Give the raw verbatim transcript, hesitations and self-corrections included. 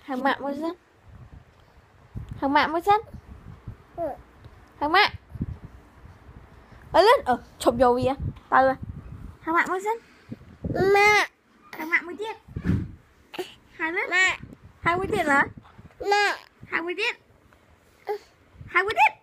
Hàng mạng mới dân. Hàng mạng mới dân. Hàng mạng. Ở lên, ờ, chụp vô gì á? Tao rồi. Hàng mạng mới dân. Mẹ. Hàng mạng mới tiết. Hàng lên. Mẹ. Hàng mới tiết hả? Mẹ. Hàng mới tiết. Hàng mới tiết.